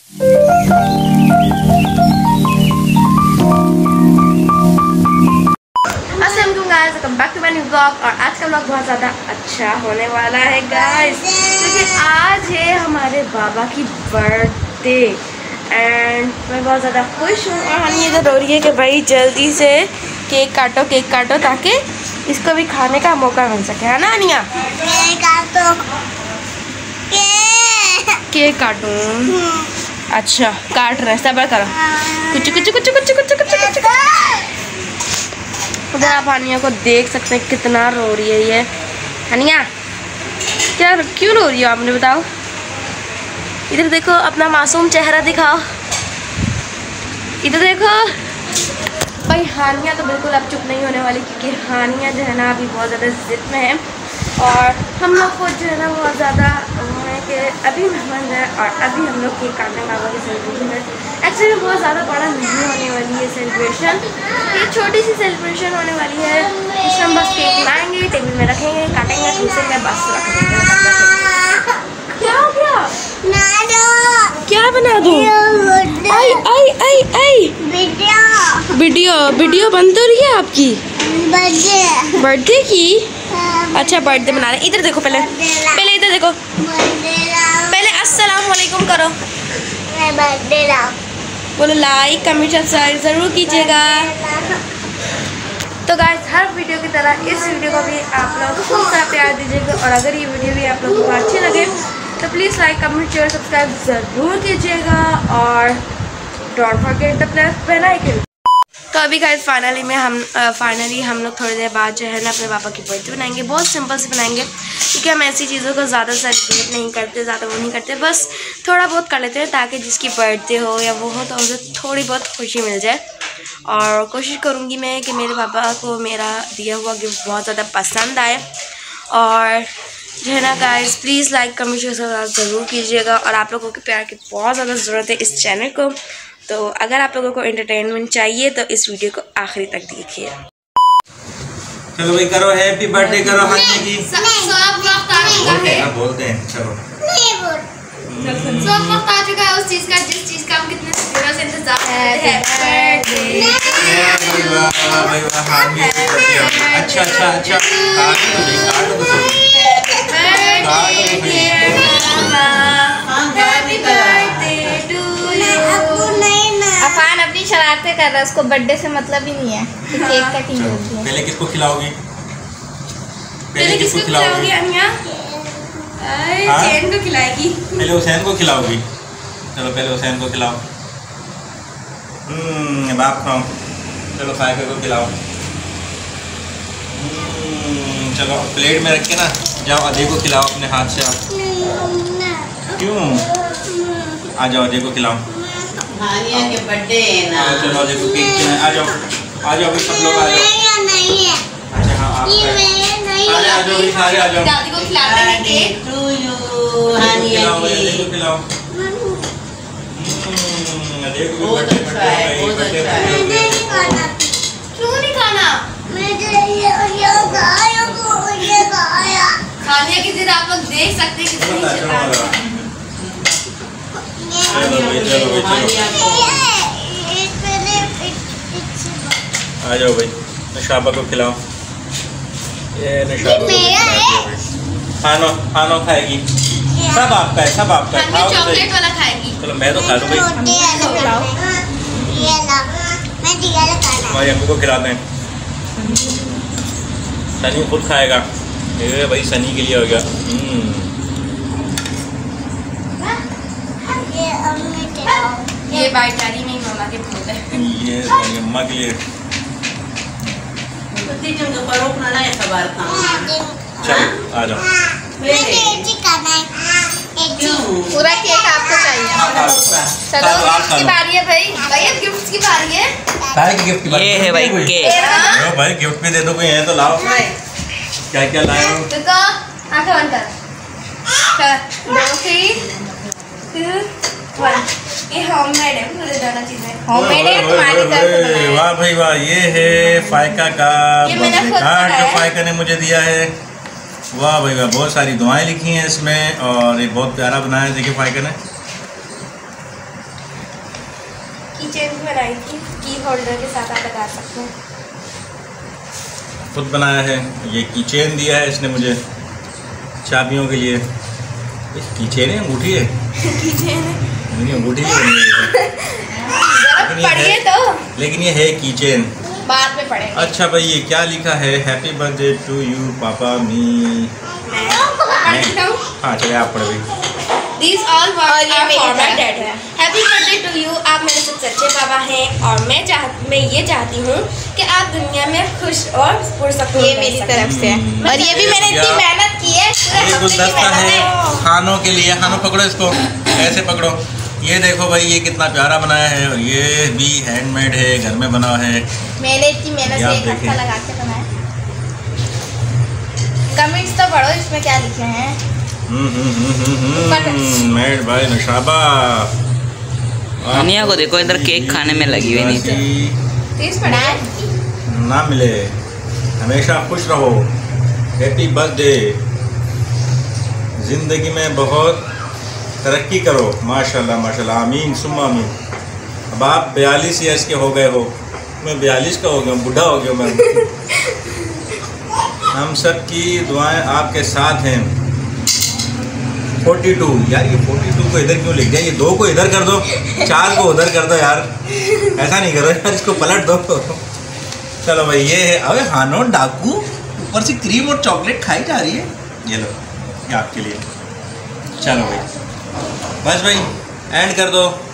और आज का व्लॉग बहुत ज़्यादा अच्छा होने वाला है गाइस, क्योंकि आज है हमारे बाबा की बर्थडे एंड मैं बहुत ज़्यादा खुश हूँ। और हम ये तो रो रही है कि भाई जल्दी से केक काटो ताकि इसको भी खाने का मौका मिल सके, है ना अनिया? केक काटूँ? अच्छा काट रहे हैं, सब्र करो। कुछ उधर आप हानिया को देख सकते हैं कितना रो रही है ये। हानिया क्यों रो रही हो आपने, बताओ? इधर देखो, अपना मासूम चेहरा दिखाओ, इधर देखो। भाई हानिया तो बिल्कुल अब चुप नहीं होने वाली, क्योंकि हानिया जो है ना अभी बहुत ज़्यादा ज़िद में है। और हम लोग को जो है ना बहुत ज़्यादा है कि अभी मेहमान है और अभी हम लोग केक काटने बाबा की सेलिब्रेशन है। एक्चुअली बहुत ज़्यादा बड़ा नहीं होने वाली है सेलिब्रेशन, एक छोटी सी सेलिब्रेशन होने वाली है जिसमें हम बस केक लाएंगे, टेबल में रखेंगे, काटेंगे, ठूसेंगे, बस रख देंगे। क्या हो गया? क्या बना दूँ? आई वीडियो बन तो रही है आपकी बर्थडे की? अच्छा बर्थडे बना रहे। इधर देखो, पहले इधर देखो, पहले अस्सलाम वालेकुम करो, बोलो लाइक कमेंट सब्सक्राइब ज़रूर कीजिएगा। तो गाइस हर वीडियो की तरह इस वीडियो को भी आप लोग खूब सारा प्यार दीजिएगा, और अगर ये वीडियो भी आप लोगों को अच्छी लगे तो please like comment share subscribe ज़रूर कीजिएगा, और don't forget the bell icon. तो अभी गाइस फाइनली हम लोग थोड़ी देर बाद जो है ना अपने पापा की बर्थडे बनाएंगे। बहुत सिंपल से बनाएंगे, क्योंकि हम ऐसी चीज़ों को ज़्यादा सेलिब्रेट नहीं करते, ज़्यादा वो नहीं करते, बस थोड़ा बहुत कर लेते हैं ताकि जिसकी बर्थडे हो या वो हो तो उसे थोड़ी बहुत खुशी मिल जाए। और कोशिश करूँगी मैं कि मेरे पापा को मेरा दिया हुआ गिफ्ट बहुत ज़्यादा पसंद आए। और जो है ना guys please like comment share ज़रूर कीजिएगा, और आप लोगों के प्यार की बहुत ज़्यादा ज़रूरत है इस चैनल को। तो अगर आप लोगों को एंटरटेनमेंट चाहिए तो इस वीडियो को आखिरी तक देखिए। चलो भाई करो, हैप्पी बर्थडे करो हानिया की। बोलते हैं चलो। सब वक्त आ चुका है उस चीज़ का जिस चीज़ का हम कितने दिनों से इंतजार कर रहे हैं। अच्छा अफान अपनी शरारतें कर रहा है, उसको बर्थडे से मतलब ही नहीं है कि केक कटिंग होती है। पहले किसको खिलाओगी? पहले किसको खिलाओगी अनिया? चैन को खिलाएगी। पहले हुसैन को खिलाओगी। चलो पहले हुसैन को खिलाओ। बाप खाओ। चलो फायका को खिलाओ। चलो प्लेट में रख के ना जाओ, अदे को खिलाओ अपने हाथ से। आप क्यों? आ जाओ अदे को खिलाओ। हानिया के बर्थडे है ना। चलो अदे को केक आ जाओ भाई सब लोग आ जाओ। अच्छा हाँ आप सारे आ जाओ। दादी को खिलाते हैं केक। टू यू हानिया की। खिलाओ। बहुत अच्छा है, बहुत अच्छा है। क्यों नहीं खाना? खाने की जिद आप लोग देख सकते हैं कितनी शैतान है। आ जाओ भाई, नशाबा को खिलाओ। ये नशाबा खानो खाएगी। सब आपका है, सब आपका है। खाओ चॉकलेट वाला खाएगी। चलो मैं तो खा लूँ भाई। हमारी अम्मी को खिलाते हैं। सनी खुद खाएगा। ये भाई सनी के लिए हो गया। ये बाइटारी में मामा के फूल है। ये हमारी अम्मा के लिए। चलो आ जाओ। पूरा केक आपको चाहिए। चलो किसकी बारी है भाई? भाई अब गिफ्ट की बारी है। गिफ्ट की बारी ये है भाई केक। भाई गिफ्ट भी दे दो कोई है तो लाओ। क्या लाए हो? देखो आंखें बंद कर। 3, 2, 1। ये होममेड है, मुझे जाना चाहिए। होममेड है, तुम्हारी तरफ से बनाया है। वाह भाई वाह, ये है फायका का बर्थडे कार्ड जो फायका ने मुझे दिया है। वाह भाई वाह, बहुत सारी दुआएं लिखी हैं इसमें, और ये बहुत प्यारा बनाया है। देखिए फायका ने की चेन भी बनाई थी, की होल्डर के साथ आप लगा सकते हैं। खुद बनाया है। ये की चेन दिया है इसने मुझे चाबियों के लिए। की चेन है अंगूठी है? की चेन नहीं अंगूठी नहीं बनी है। पढ़िए तो। लेकिन ये है की चेन। बाद में पढ़ेंगे। अच्छा भाई ये क्या लिखा है? हैप्पी बर्थडे टू यू पापा मी। हाँ चले आप पढ़ भाई। These all words are for my dad है। Happy birthday to you, आप मेरे सबसे अच्छे पापा हैं और मैं ये चाहती हूँ कि आप दुनिया में खुश और पुरसकून। ये मेरी तरफ से है और ये भी मैंने इतनी मेहनत की है। ये गुलदस्ता है खानों के लिए। खानों पकड़ो इसको, ऐसे पकड़ो। ये देखो भाई ये कितना प्यारा बनाया है और ये भी हैंडमेड है, घर में बना है। मैंने इतनी मेहनत से एक हफ्ता लगा के बनाया। कमेंट्स तो पढ़ो इसमें क्या लिखे हैं। Made by नशाबा। अनिया को देखो इधर केक खाने में लगी हुई नहीं ना मिले। हमेशा खुश रहो। Happy birthday. जिंदगी में बहुत तरक्की करो। माशाल्लाह माशाल्लाह आमीन सुम्मा आमीन। अब आप 42 ईयर्स के हो गए हो, मैं 42 का हो गया, बूढ़ा हो गया मैं। हम सब की दुआएं आपके साथ हैं। 42 यार, ये 42 को इधर क्यों लिख दिया? ये 2 को इधर कर दो, 4 को उधर कर दो यार। ऐसा नहीं करो यार, इसको पलट दो। चलो भाई ये है। अबे हानो डाकू ऊपर से क्रीम और चॉकलेट खाई जा रही है। ये लो ये आपके लिए। चलो भाई बस भाई एंड कर दो।